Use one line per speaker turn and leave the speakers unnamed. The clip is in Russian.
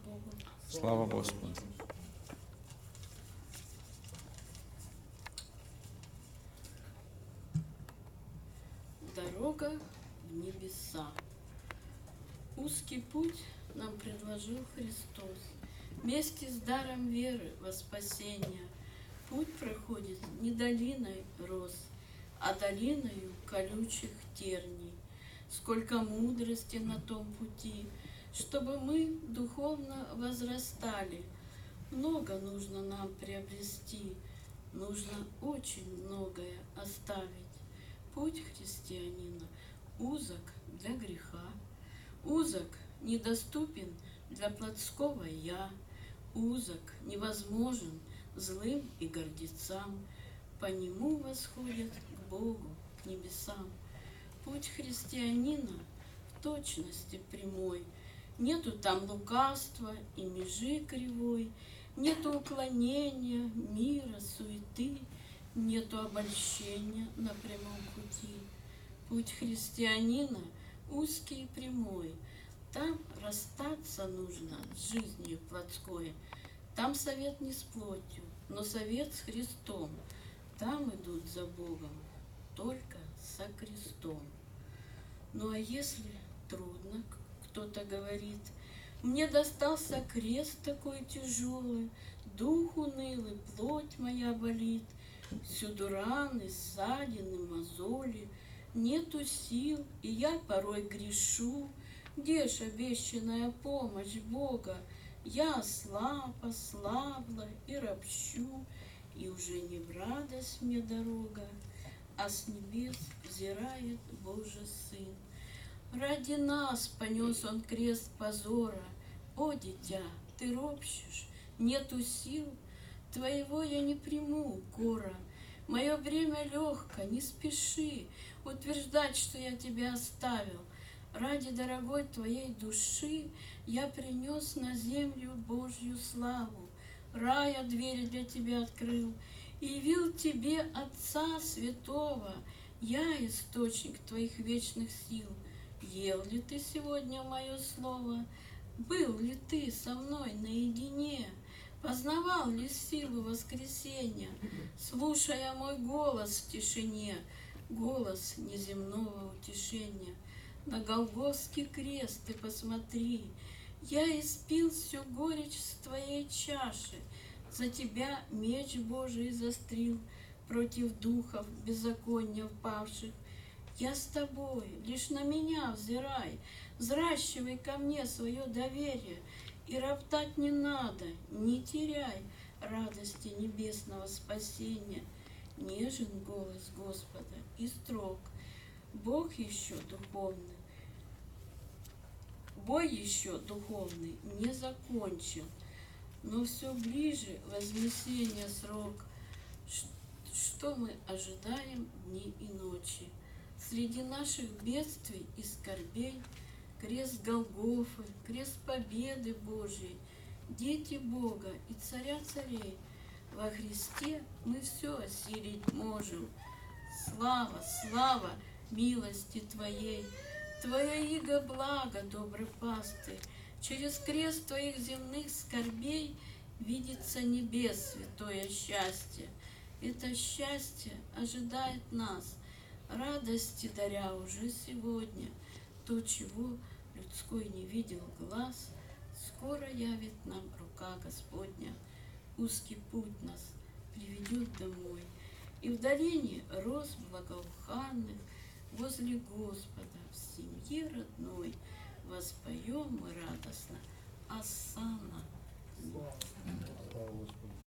Богу.
Слава Господу.
Дорога в небеса. Узкий путь нам предложил Христос. Вместе с даром веры во спасение путь проходит не долиной роз, а долиною колючих терний. Сколько мудрости на том пути, чтобы мы духовно возрастали. Много нужно нам приобрести, нужно очень многое оставить. Путь христианина узок для греха, узок недоступен для плотского «я», узок невозможен злым и гордецам, по нему восходят к Богу, к небесам. Путь христианина в точности прямой, нету там лукавства и межи кривой, нету уклонения, мира, суеты, нету обольщения на прямом пути. Путь христианина узкий и прямой, там расстаться нужно с жизнью плотской. Там совет не с плотью, но совет с Христом. Там идут за Богом только со крестом. Ну а если трудно, кто-то говорит, мне достался крест такой тяжелый, дух унылый, плоть моя болит, всюду раны, ссадины, мозоли, нету сил, и я порой грешу. Где ж обещанная помощь Бога? Я ослабла и ропщу, и уже не в радость мне дорога, а с небес взирает Божий Сын. Ради нас понес он крест позора. О, дитя, ты ропщешь, нету сил, твоего я не приму укора. Мое время легко, не спеши утверждать, что я тебя оставил. Ради дорогой твоей души я принес на землю Божью славу. Рая двери для тебя открыл и явил тебе Отца Святого. Я источник твоих вечных сил. Ел ли ты сегодня мое слово? Был ли ты со мной наедине? Познавал ли силу воскресения, слушая мой голос в тишине, голос неземного утешения? На Голгофский крест ты посмотри, я испил всю горечь с твоей чаши, за тебя меч Божий застрил против духов беззакония впавших. Я с тобой, лишь на меня взирай, взращивай ко мне свое доверие, и роптать не надо, не теряй радости небесного спасения. Нежен голос Господа и строг, Бог еще духовный, бой еще духовный не закончен, но все ближе вознесения срок. Что мы ожидаем дни и ночи? Среди наших бедствий и скорбей крест Голгофы, крест победы Божьей, дети Бога и Царя царей. Во Христе мы все осилить можем. Слава, слава милости Твоей! Твое иго благо, добрый пастырь, через крест Твоих земных скорбей видится небес святое счастье. Это счастье ожидает нас, радости даря уже сегодня. То, чего людской не видел глаз, скоро явит нам рука Господня. Узкий путь нас приведет домой, и в долине роз благоуханных возле Господа в семье родной воспоем мы радостно Осанна.